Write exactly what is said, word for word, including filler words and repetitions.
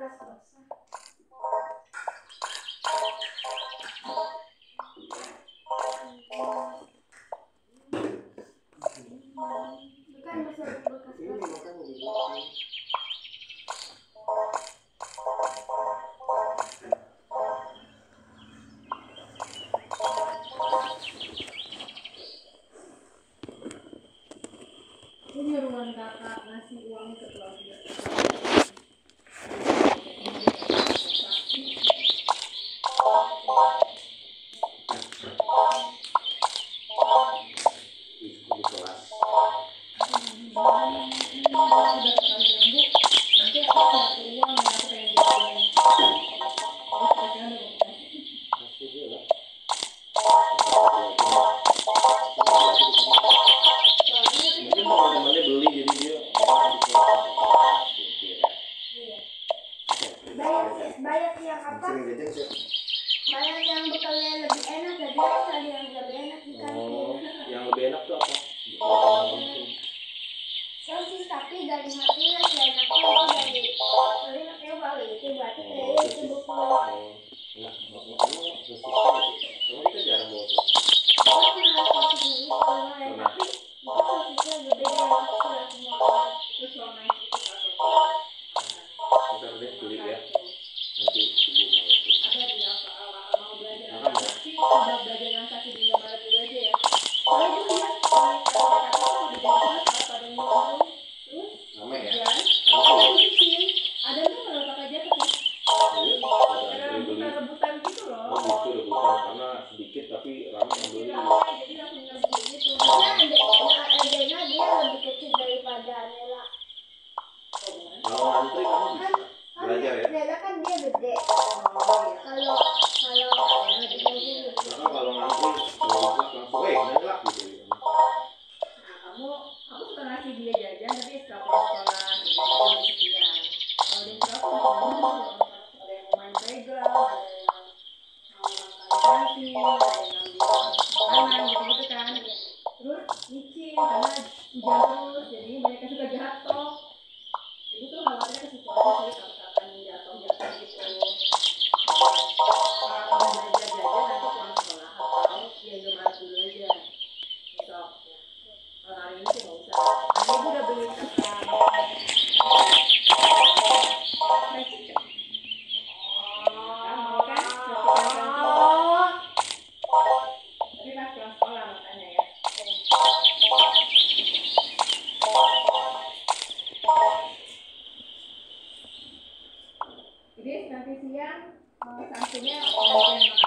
bekas basah. Bukan bekas bekas Ini basah. makanya dibuat. Ini ruangan kakak ngasih uang ke keluarga. Di kelas. Nanti aku dapat uang ya, aku pengen jalan. Terus sekarang udah kasih. Pasti dia lah. Mungkin teman-temannya beli jadi dia Banyak, banyak yang apa? sering jajan sih. Banyak yang bekalnya lebih enak, jadi aku cari yang lebih enak di Oh, kantin. yang lebih enak tuh apa? Sosis tapi dari mati lah, selain aku itu dari dari makanya balik itu berarti kayak itu buku. Enak, makanya sosis gitu. Emang kita jarang bawa sosis. Aku pernah sosis ini kemarin, tapi itu sosisnya gede yang sudah semua. Terus warna itu Ntar deh beli ya. Nanti ibu mau. ada di apa mau belajar transaksi, udah belajar transaksi di Indomaret dulu aja ya. Kalau itu ya, kalau kata-kata di dalam kelas ada yang ngomong, terus Rame ya? dan Rame ya? bikin ada tuh kalau pakai jaket ya. Iya, pada Ada antri beli. rebutan-rebutan gitu loh. Oh gitu rebutan karena sedikit tapi rame yang beli. Jadi langsung ngebut gitu. Dia ada adanya dia lebih kecil daripada Nela. Kalau antri kamu bisa belajar ya? Nela kan dia gede. Kalau kalau kalau lebih kecil. Karena kalau ngantri kalau bisa langsung eh ngelak gitu. Nah, kamu aku suka ngasih dia jajan tapi setelah pulang sekolah gitu lebih sekian. Kalau dia berapa mau ada yang main playground, ada yang mau makan di kantin, ada yang ngambil makanan gitu-gitu kan. Terus licin karena hujan terus jadi banyak yang suka jatuh. Jadi tuh khawatirnya ke situ aja sih kalau kapan jatuh-jatuh gitu. Kalau udah belajar jajan nanti pulang sekolah atau ya Indomaret dulu aja besok ya. Kalau hari ini sih nggak usah. Hari ini udah beli kakak fried chicken. Kamu mau kan? Tapi pas pulang sekolah makanya ya. Jadi nanti siang uh, santunya